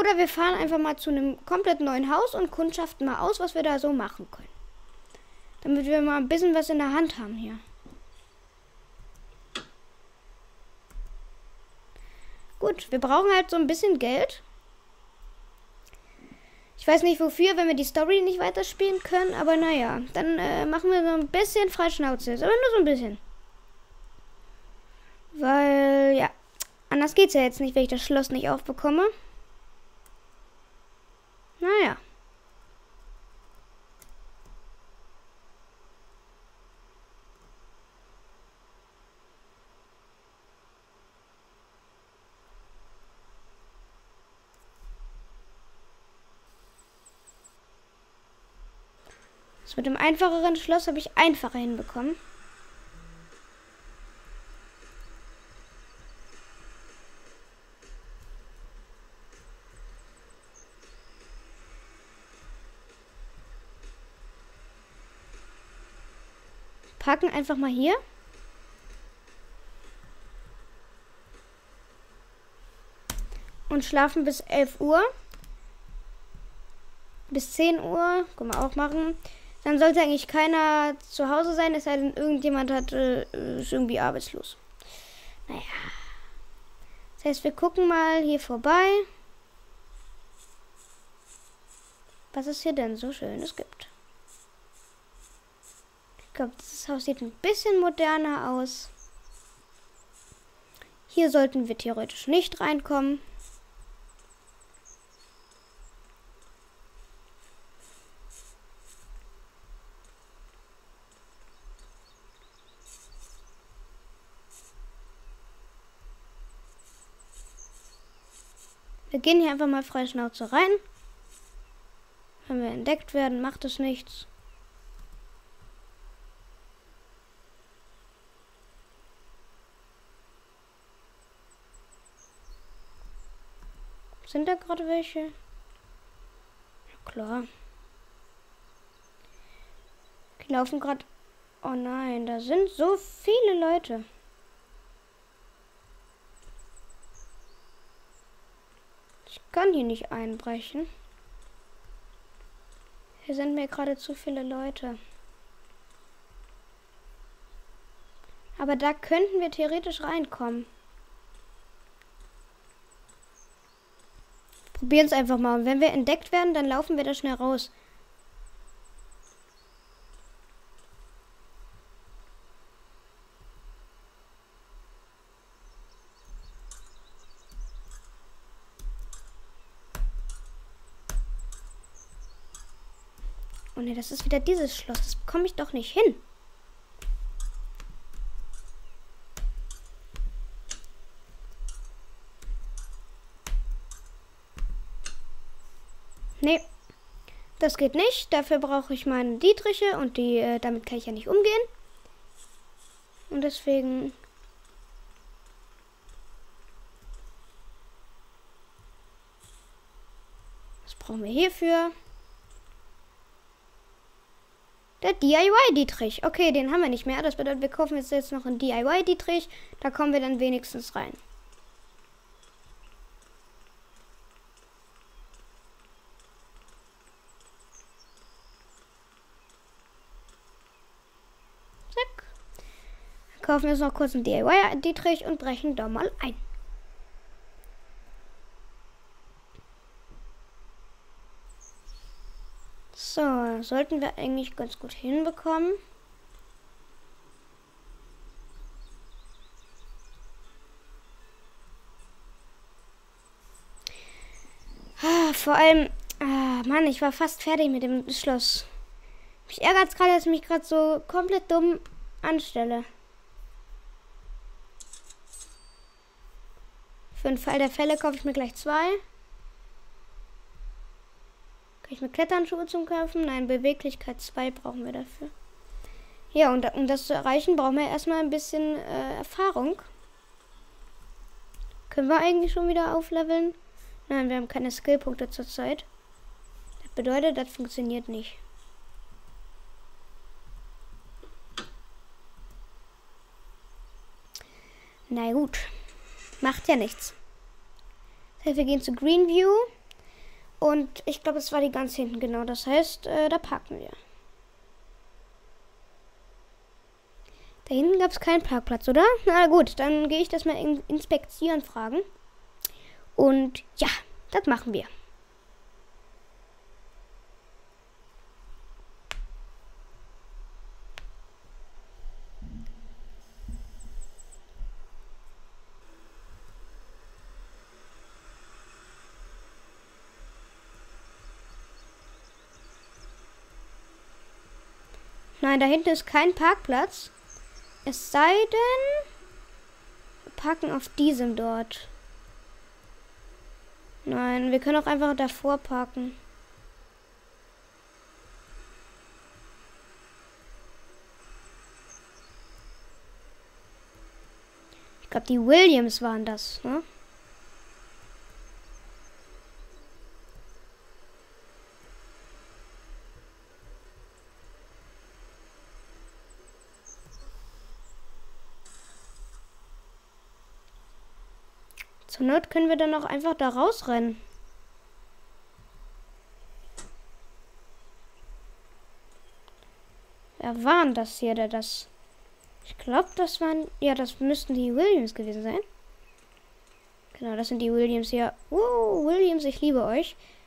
Oder wir fahren einfach mal zu einem komplett neuen Haus und kundschaften mal aus, was wir da so machen können. Damit wir mal ein bisschen was in der Hand haben hier. Gut, wir brauchen halt so ein bisschen Geld. Ich weiß nicht wofür, wenn wir die Story nicht weiterspielen können, aber naja, dann machen wir so ein bisschen Freischnauze, aber nur so ein bisschen. Weil, ja, anders geht's ja jetzt nicht, wenn ich das Schloss nicht aufbekomme. Naja. Das mit dem einfacheren Schloss habe ich einfacher hinbekommen. Parken einfach mal hier. Und schlafen bis 11 Uhr. Bis 10 Uhr. Können wir auch machen. Dann sollte eigentlich keiner zu Hause sein, es sei denn, irgendjemand ist irgendwie arbeitslos. Naja. Das heißt, wir gucken mal hier vorbei. Was es hier denn so Schönes gibt. Ich glaube, dieses Haus sieht ein bisschen moderner aus. Hier sollten wir theoretisch nicht reinkommen. Wir gehen hier einfach mal frei Schnauze rein. Wenn wir entdeckt werden, macht es nichts. Sind da gerade welche? Ja, klar. Die laufen gerade. Oh nein, da sind so viele Leute. Ich kann hier nicht einbrechen. Hier sind mir gerade zu viele Leute. Aber da könnten wir theoretisch reinkommen. Probieren es einfach mal. Und wenn wir entdeckt werden, dann laufen wir da schnell raus. Oh ne, das ist wieder dieses Schloss. Das bekomme ich doch nicht hin. Nee, das geht nicht. Dafür brauche ich meine Dietriche und die, damit kann ich ja nicht umgehen. Und deswegen... Was brauchen wir hierfür? Der DIY-Dietrich. Okay, den haben wir nicht mehr. Das bedeutet, wir kaufen jetzt noch einen DIY-Dietrich. Da kommen wir dann wenigstens rein. Zack. Dann kaufen wir jetzt noch kurz einen DIY-Dietrich und brechen da mal ein. So, sollten wir eigentlich ganz gut hinbekommen. Vor allem, Mann, ich war fast fertig mit dem Schloss. Mich ärgert es gerade, dass ich mich gerade so komplett dumm anstelle. Für den Fall der Fälle kaufe ich mir gleich 2. Kann ich mir Kletternschuhe zum kaufen? Nein, Beweglichkeit 2 brauchen wir dafür. Ja, und um das zu erreichen, brauchen wir erstmal ein bisschen Erfahrung. Können wir eigentlich schon wieder aufleveln? Nein, wir haben keine Skillpunkte zurzeit. Das bedeutet, das funktioniert nicht. Na gut. Macht ja nichts. Das heißt, wir gehen zu Greenview. Und ich glaube, es war die ganz hinten, genau. Das heißt, da parken wir. Da hinten gab es keinen Parkplatz, oder? Na gut, dann gehe ich das mal inspizieren fragen. Und ja, das machen wir. Nein, da hinten ist kein Parkplatz. Es sei denn, wir parken auf diesem dort. Nein, wir können auch einfach davor parken. Ich glaube, die Williams waren das, ne? Zur Not können wir dann auch einfach da rausrennen. Wer war denn das hier, der das... Ich glaube, das waren... Ja, das müssten die Williams gewesen sein. Genau, das sind die Williams hier. Williams, ich liebe euch.